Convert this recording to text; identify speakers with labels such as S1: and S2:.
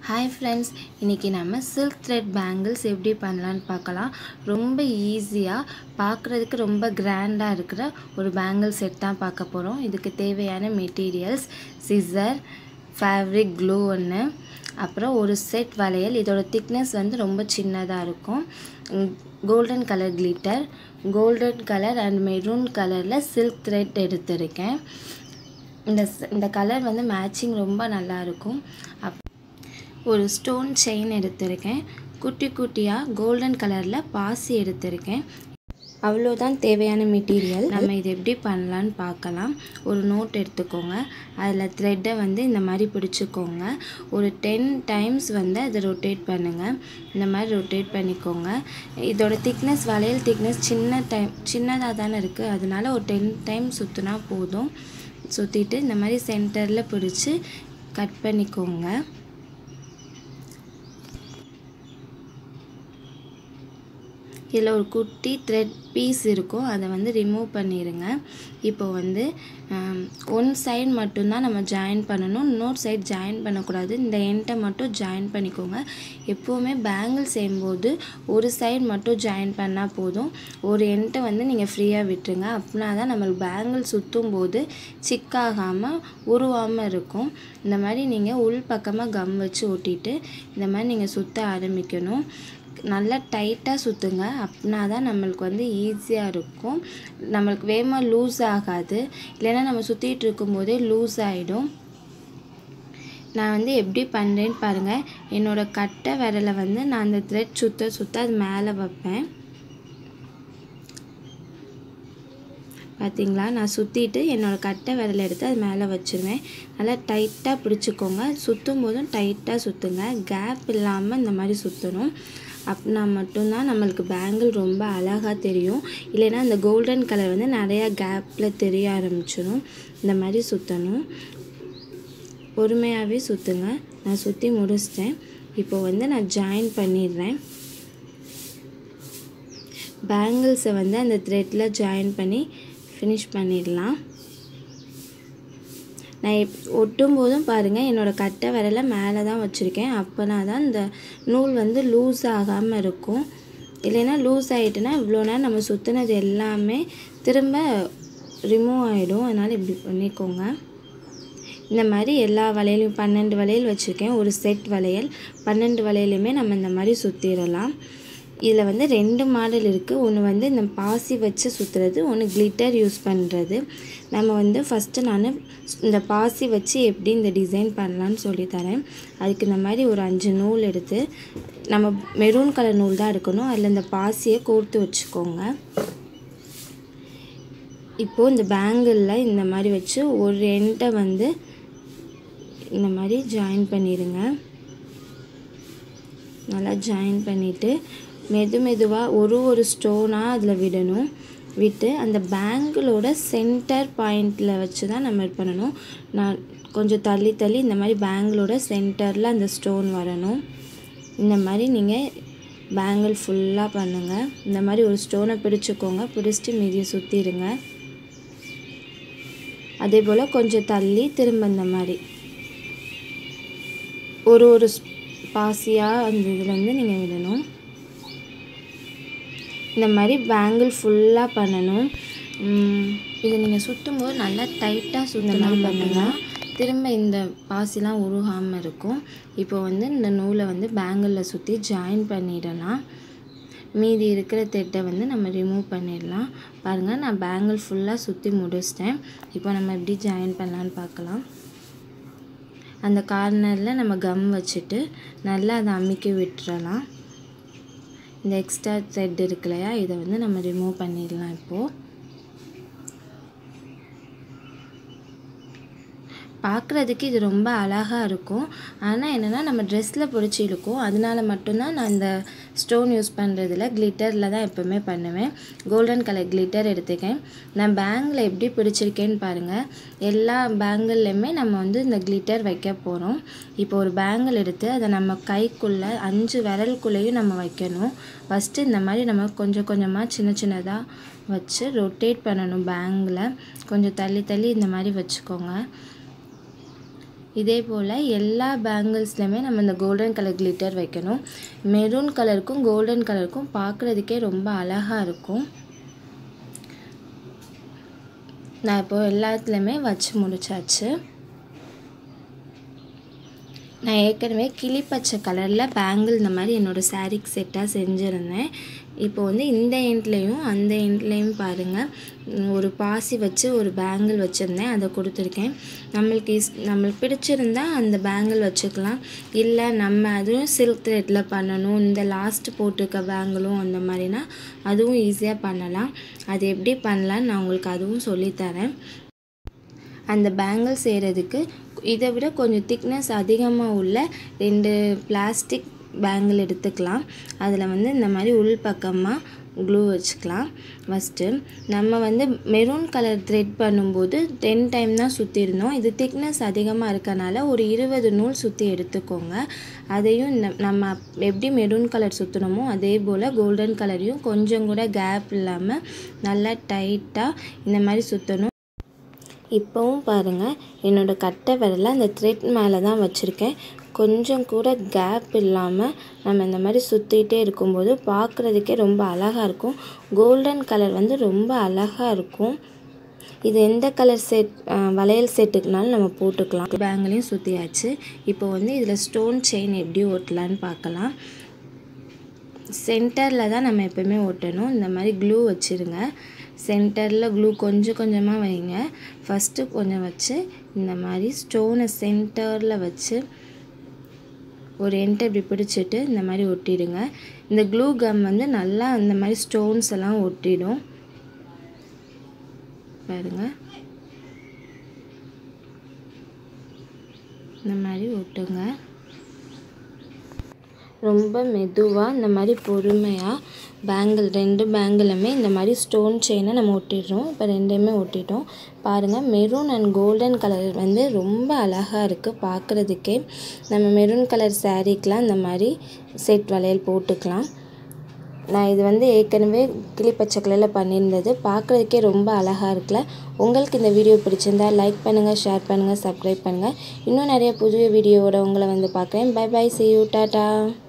S1: Hi friends, इनकी நம்ம silk thread bangles எப்படி பண்ணலாம்னு பார்க்கலாம். ரொம்ப ஈஸியா பார்க்கிறதுக்கு ரொம்ப கிராண்டா இருக்கிற ஒரு பேங்கிள் செட் தான் பார்க்க போறோம். இதுக்கு தேவையான மெட்டீரியல்ஸ் scissor, fabric glue ஒன்னு, அப்புறம் ஒரு செட் வளையல். இதோட thickness வந்து ரொம்ப சின்னதா இருக்கும். golden color glitter, golden color and maroon colorல silk thread எடுத்துர்க்கேன். இந்த கலர் வந்து மேட்சிங் ரொம்ப நல்லா இருக்கும். ஒரு ஸ்டோன் செயின் எடுத்துர்க்கேன். குட்டி குட்டியா கோல்டன் கலர்ல பாசி எடுத்துர்க்கேன். அவ்வளவுதான் தேவையான மெட்டீரியல். நம்ம இது எப்படி பண்ணலாம்னு பார்க்கலாம். ஒரு நோட் எடுத்துக்கோங்க. அதுல thread வந்து இந்த மாதிரி பிடிச்சுக்கோங்க. ஒரு 10 டைம்ஸ் வந்து அதை ரொட்டேட் பண்ணுங்க. இந்த மாதிரி ரொட்டேட் பண்ணிக்கோங்க. இதோட thickness வளையல் thickness சின்னதா தான இருக்கு. அதனால ஒரு 10 டைம் சுத்துனா போதும். சுத்திட்டு இந்த மாதிரி சென்டர்ல பிடிச்சு கட் பண்ணிக்கோங்க. இதுல ஒரு குட்டி thread பீஸ் இருக்கும். அதை வந்து ரிமூவ் பண்ணிருங்க. இப்போ வந்து one சைடு மட்டும் தான் நம்ம ஜாயின் பண்ணனும். இன்னொரு சைடு ஜாயின் பண்ண கூடாது. இந்த எண்டை மட்டும் ஜாயின் பண்ணிக்கோங்க. எப்பவுமே பேங்கிள் செய்யும்போது ஒரு சைடு மட்டும் ஜாயின் பண்ணா போதும். ஒரு எண்டை வந்து நீங்க ஃப்ரீயா விட்டுருங்க. அப்பனாதான் நம்ம பேங்கிள் சுத்தும்போது சிக்காகாம உருவாம இருக்கும். இந்த மாதிரி நீங்க உள் பக்கமா கம் வச்சு ஒட்டிட்டு இந்த மாதிரி நீங்க சுத்த ஆரம்பிக்கணும். நல்லா டைட்டா சுத்துங்க. அப்பனாதான் நமக்கு வந்து ஈஸியா இருக்கும். நமக்கு வேகமா லூஸ் ஆகாது. இல்லனா நம்ம சுத்திட்டு இருக்கும்போதே லூஸ் ஆயிடும். நான் வந்து எப்படி பண்றேன்னு பாருங்க. என்னோட கட்டை விரலை வந்து நான் அந்த thread சுத்த அது மேலே வைப்பேன். பாத்தீங்களா? நான் சுத்திட்டு என்னோட கட்டை விரலை எடுத்து அது மேலே வச்சிருவேன். நல்லா டைட்டா பிடிச்சுக்கோங்க. சுத்தும்போதும் டைட்டா சுத்துங்க. கேப் இல்லாம இந்த மாதிரி சுத்தணும். அப்பனா மட்டும் தான் நமக்கு பேங்கிள் ரொம்ப அழகா தெரியும். இல்லனா அந்த கோல்டன் கலர் வந்து நிறைய கேப்ல தெரிய ஆரம்பிச்சிரும். இந்த மாதிரி சுத்தணும். பொறுமையாவே சுத்துங்க. நான் சுத்தி முடிச்சிட்டேன். இப்போ வந்து நான் ஜாயின் பண்ணிடுறேன். பேங்கிள்ஸ் வந்து அந்த threadல ஜாயின் பண்ணி finish பண்ணிடலாம். நான் ஒட்டும் போதும் பாருங்க என்னோட கட்டை விரலை மேலே தான் வச்சிருக்கேன். அப்பனா தான் இந்த நூல் வந்து லூஸ் ஆகாம இருக்கும். இல்லனா லூஸ் ஆயிட்டுனா இவ்ளோ நேரம் நம்ம சுத்துனது எல்லாமே திரும்ப ரிமூவ் ஆயிடும். அதனால இப்படி பண்ணிக்கோங்க. இந்த மாதிரி எல்லா வளையலையும் 12 வளையல் வச்சிருக்கேன். ஒரு செட் வளையல் 12 வளையலையுமே நம்ம இந்த மாதிரி சுத்திரலாம். இதுல வந்து ரெண்டு மாடல் இருக்கு. ஒன்னு வந்து இந்த பாசி வச்சு சுத்துறது, ஒன்னு கிளிட்டர் யூஸ் பண்றது. நம்ம வந்து ஃபர்ஸ்ட் நான் இந்த பாசி வச்சு எப்படி இந்த டிசைன் பண்ணலாம்னு சொல்லி தரேன். அதுக்கு இந்த மாதிரி ஒரு 5 நூல் எடுத்து நம்ம மெரூன் கலர் நூல் தான் எடுக்கணும். அதுல இந்த பாசியை கோர்த்து வச்சுக்கோங்க. இப்போ இந்த பேங்கிள்ல இந்த மாதிரி வச்சு ஒரு எண்டை வந்து இந்த மாதிரி ஜாயின் பண்ணிருங்க. நல்லா ஜாயின் பண்ணிட்டு மெதுவா ஒரு ஸ்டோனா அதுல விடணும். விட்டு அந்த பேங்கிளோட சென்டர் பாயிண்ட்ல வச்சு தான் நம்ம இது பண்ணனும். நான் கொஞ்சம் தள்ளி இந்த மாதிரி பேங்கிளோட சென்டர்ல அந்த ஸ்டோன் வரணும். இந்த மாதிரி நீங்க பேங்கிள் ஃபுல்லா பண்ணுங்க. இந்த மாதிரி ஒரு ஸ்டோனை பிடிச்சுக்கோங்க. பிடிச்சிட்டு மீதியை சுத்திடுங்க. அதே போல கொஞ்சம் தள்ளி திரும்ப இந்த மாதிரி ஒரு பாசியா அந்த இதுல இருந்து நீங்க விடணும். இந்த மாதிரி பேங்கிள் ஃபுல்லா பண்ணனும். இது நீங்க சுத்தும்போது நல்லா டைட்டா சுத்தமா பண்ணுங்க. திரும்ப இந்த பாசிலாம் உருகாம இருக்கும். இப்போ வந்து இந்த நூலை வந்து பேங்கிள்ல சுத்தி ஜாயின் பண்ணிடலாம். மீதி இருக்கிற thread வந்து நம்ம ரிமூவ் பண்ணிடலாம். பாருங்க நான் பேங்கிள் ஃபுல்லா சுத்தி முடிச்சிட்டேன். இப்போ நம்ம எப்படி ஜாயின் பண்ணலாம்னு பார்க்கலாம். அந்த கார்னர்ல நம்ம கம் வச்சிட்டு நல்லா அதை அமுக்கி விட்டுறலாம். இந்த எக்ஸ்ட்ரா thread இருக்குலையா, இதை வந்து நம்ம ரிமூவ் பண்ணிடலாம். இப்போ பார்க்கிறதுக்கு இது ரொம்ப அழகா இருக்கும். ஆனா என்னன்னா நம்ம Dressல பிடிச்சி இழுக்கும். அதனால மட்டும் தான் நான் இந்த ஸ்டோன் யூஸ் பண்றதுல கிளிட்டர்ல தான் எப்பவுமே பண்ணுவேன். கோல்டன் கலர் கிளிட்டர் எடுத்துக்கேன். நான் பேங்கிள் எப்படி பிடிச்சிருக்கேன்னு பாருங்க. எல்லா பேங்கிள்லயுமே நம்ம வந்து இந்த கிளிட்டர் வைக்க போறோம். இப்போ ஒரு பேங்கிள் எடுத்து அதை நம்ம கைக்குள்ள 5 விரலுக்குள்ளேயும் நம்ம வைக்கணும். ஃபர்ஸ்ட் இந்த மாதிரி நம்ம கொஞ்சமா சின்னதா வச்சு ரொட்டேட் பண்ணனும். பேங்கிளை கொஞ்சம் தள்ளி இந்த மாதிரி வச்சுக்கோங்க. இதே போல் எல்லா பேங்கிள்ஸ்லையுமே நம்ம இந்த கோல்டன் கலர் கிளிட்டர் வைக்கணும். மெரூன் கலருக்கும் கோல்டன் கலருக்கும் பார்க்குறதுக்கே ரொம்ப அழகாக இருக்கும். நான் இப்போது எல்லாத்துலேயுமே வச்சு முடிச்சாச்சு. நான் ஏற்கனவே கிளி பச்சை கலரில் பேங்கிள் இந்த மாதிரி என்னோடய சாரீக்கு செட்டாக செஞ்சுருந்தேன். இப்போ வந்து இந்த எண்ட்லேயும் அந்த எண்ட்லேயும் பாருங்கள், ஒரு பாசி வச்சு ஒரு பேங்கிள் வச்சுருந்தேன், அதை கொடுத்துருக்கேன். நம்மளுக்கு பிடிச்சிருந்தா அந்த பேங்கிள் வச்சுக்கலாம். இல்லை நம்ம அதுவும் சில்க் த்ரெட்டில் பண்ணணும், இந்த லாஸ்ட் போட்டிருக்க பேங்கிளும் அந்த மாதிரினா அதுவும் ஈஸியாக பண்ணலாம். அது எப்படி பண்ணலான்னு நான் உங்களுக்கு அதுவும் சொல்லித்தரேன். அந்த பேங்கிள் செய்கிறதுக்கு இதை விட கொஞ்சம் திக்னஸ் அதிகமாக உள்ள 2 பிளாஸ்டிக் பேங்கிள் எடுத்துக்கலாம். அதில் வந்து இந்த மாதிரி உள் பக்கமாக க்ளூ வச்சுக்கலாம். ஃபஸ்ட்டு நம்ம வந்து மெரூன் கலர் த்ரெட் பண்ணும்போது 10 டைம் தான் சுற்றிருந்தோம். இது திக்னஸ் அதிகமாக இருக்கனால ஒரு 20 நூல் சுற்றி எடுத்துக்கோங்க. அதையும் நம்ம எப்படி மெரூன் கலர் சுற்றணுமோ அதே போல் கோல்டன் கலரையும் கொஞ்சம் கூட கேப் இல்லாமல் நல்லா டைட்டாக இந்த மாதிரி சுற்றணும். இப்போவும் பாருங்கள், என்னோடய கட்டை விரலை அந்த த்ரெட் மேலே தான் வச்சுருக்கேன். கொஞ்சம் கூட கேப் இல்லாமல் நம்ம இந்த மாதிரி சுற்றிகிட்டே இருக்கும்போது பார்க்குறதுக்கே ரொம்ப அழகாக இருக்கும். கோல்டன் கலர் வந்து ரொம்ப அழகாக இருக்கும். இது எந்த கலர் வளையல் செட்டுக்குனாலும் நம்ம போட்டுக்கலாம். பேங்கிளையும் சுற்றியாச்சு. இப்போ வந்து இதில் ஸ்டோன் செயின் எப்படி ஓட்டலான்னு பார்க்கலாம். சென்டரில் தான் நம்ம எப்போயுமே ஓட்டணும். இந்த மாதிரி க்ளூ வச்சுருங்க. சென்டரில் க்ளூ கொஞ்சம் கொஞ்சமாக வைங்க. ஃபஸ்ட்டு கொஞ்சம் வச்சு இந்த மாதிரி ஸ்டோனை சென்டரில் வச்சு ஒரு எண்டை இப்படி பிடிச்சிட்டு இந்த மாதிரி ஒட்டிடுங்க. இந்த க்ளூ கம் வந்து நல்லா இந்த மாதிரி ஸ்டோன்ஸ் எல்லாம் ஒட்டிடும் பாருங்கள். இந்த மாதிரி ஒட்டுங்க. ரொம்ப மெதுவாக இந்த மாதிரி பொறுமையாக பேங்கிள் 2 பேங்கிளுமே இந்த மாதிரி ஸ்டோன் செயினை நம்ம ஒட்டிடுறோம். இப்போ 2மே ஒட்டிட்டோம். பாருங்கள், மெரூன் அண்ட் கோல்டன் கலர் வந்து ரொம்ப அழகாக இருக்குது பார்க்குறதுக்கே. நம்ம மெரூன் கலர் சாரீக்கெலாம் இந்த மாதிரி செட் வளையல் போட்டுக்கலாம். நான் இது வந்து ஏற்கனவே கிளி பச்சை கலரில் பண்ணியிருந்தது. பார்க்குறதுக்கே ரொம்ப அழகாக இருக்குல்ல. உங்களுக்கு இந்த வீடியோ பிடிச்சிருந்தா லைக் பண்ணுங்கள், ஷேர் பண்ணுங்கள், சப்ஸ்கிரைப் பண்ணுங்கள். இன்னும் நிறைய புதிய வீடியோவோட உங்களை வந்து பார்க்குறேன். Bye bye, see you, tata.